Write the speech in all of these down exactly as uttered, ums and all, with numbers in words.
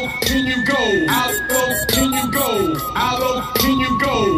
low can you go? How low can you go? How low can you go?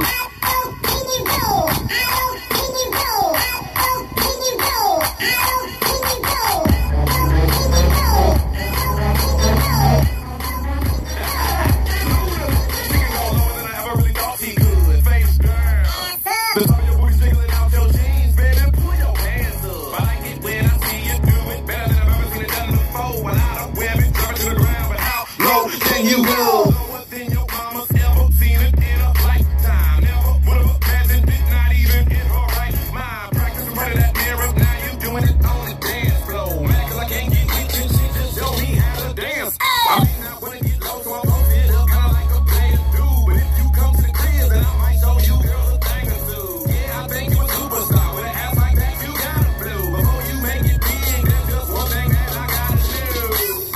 You go. Lower than your mama's ever seen it in a lifetime. Never would have imagined it, not even in her right mind. Practice in front of that mirror, now you doing it on the dance floor. Man, cause I can't get with you, she just show me how to dance. I may not wanna get low, so I post it up kinda like a player do. But if you come to the crib, then I might show you girls a thing or two. Yeah, I think you a superstar. With an ass like that, you gotta blow. Before you make it big, there's just one thing that I gotta do.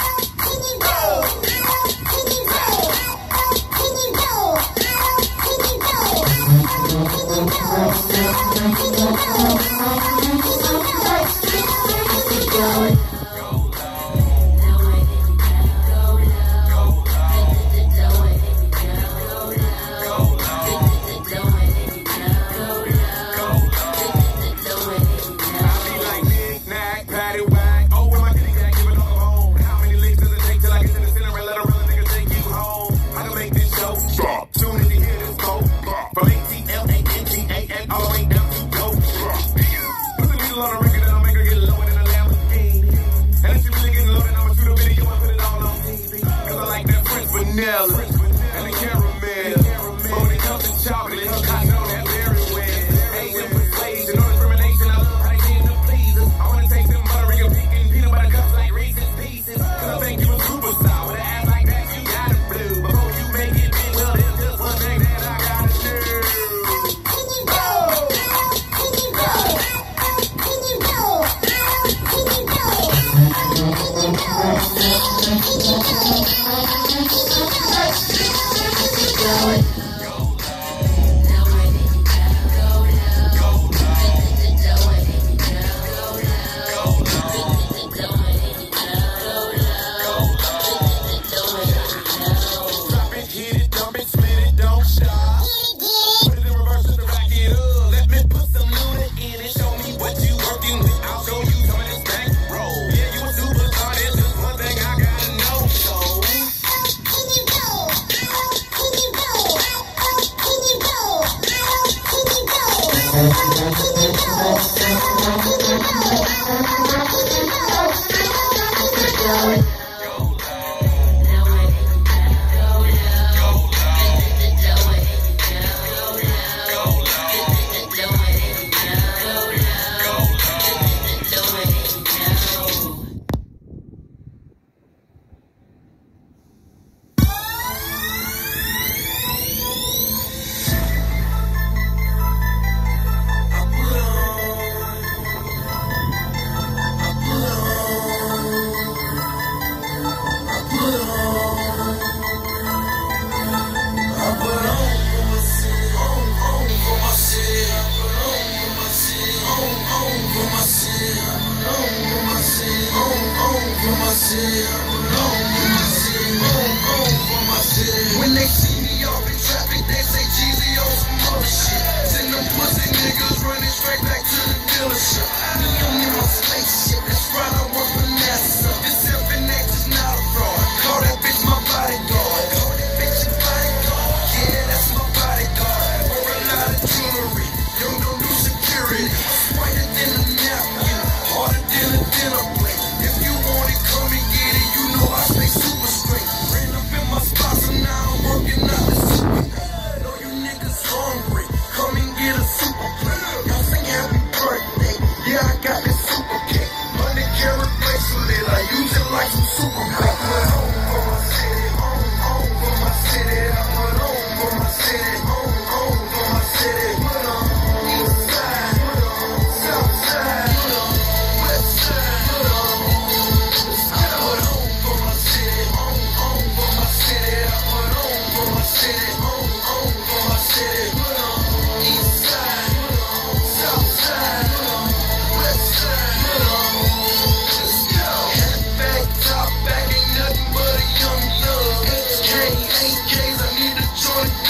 And the caramel, but when it comes to chocolate, I know that very well. Asian persuasion, no discrimination, I love how they tend to please us. I wanna take them buttery and pecan peanut butter cups like Reese's Pieces. Cause I think you a superstar. With an ass like that, you gotta blue. Before you make it big, well, there's just one thing that I gotta do. When they see me off in traffic, they say Jeezy on some other shit. Send them pussy niggas running straight back to the dealership. Me on me my spaceship, that's right, I want Vanessa. This F N X is not a fraud. Call that bitch my bodyguard. Call that bitch your bodyguard. Yeah, that's my bodyguard. Wear a lot of jewelry, you don't do security. Whiter than a napkin, harder than a dinner plate. If you want it, come and get it. You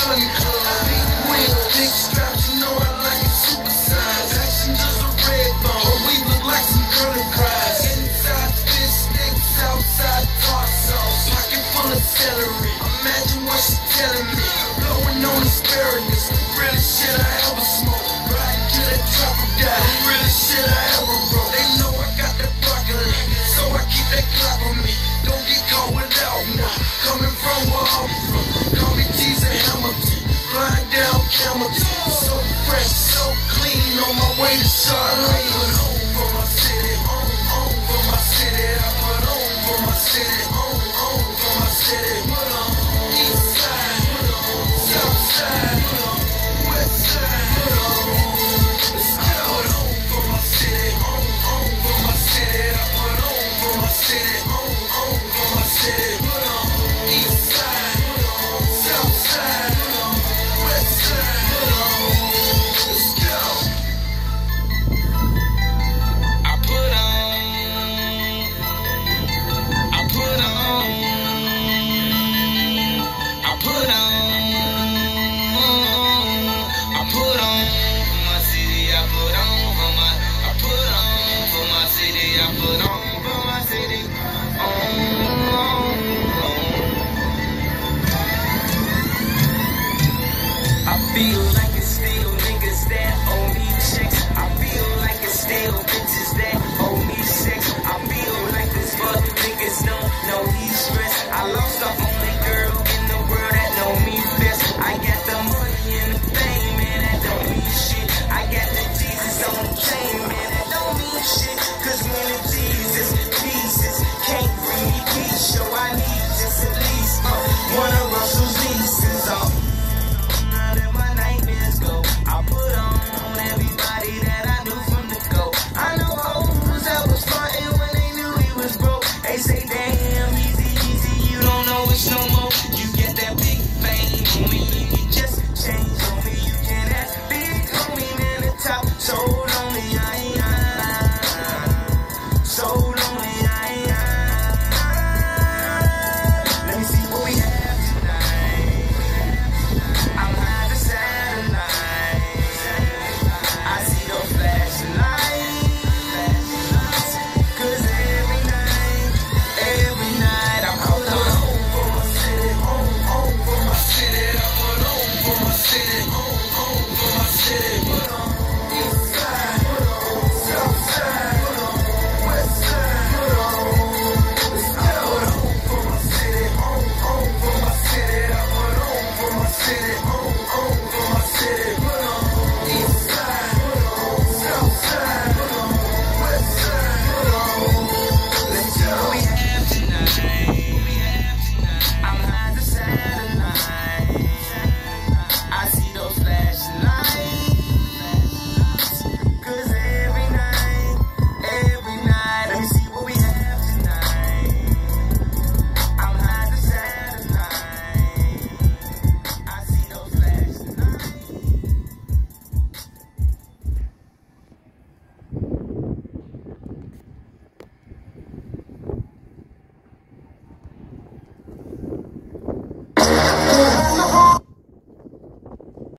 country club. Big wheels, big straps, you know I like it super size. Action just a red bone, but we look like some curly fries. Inside fish sticks, outside dark sauce. Pocket full of celery, imagine what she's telling me. Blowing on asparagus, the realest shit I ever smoked. Riding to that traffic guy, the realest shit I ever wrote. They know I got that broccoli, so I keep that Glock on me. Don't get caught without me. Coming from where I'm from, call me Teaser Hamilton. Flying down Hamilton, so fresh, so clean. On my way to Charlotte, put on for my city, on, on for my city. I put on for my city, on, on for my city. Put on east side, put on south side, put on west side, put on. Let's go. I put on for my city, on, on for my city. I put on for my city, on, on for my city. Put on east side, put on south side, put on west side, put on. Let's go. I put on, I put on, I put on, I put on for my city. I put on for my, I put on for my city. I put on for my city. On, on, on. I feel like it's still niggas that owe me checks. I feel like it's still bitches that owe me sex. I feel like this fuck niggas don't know he's stressed. I lost off on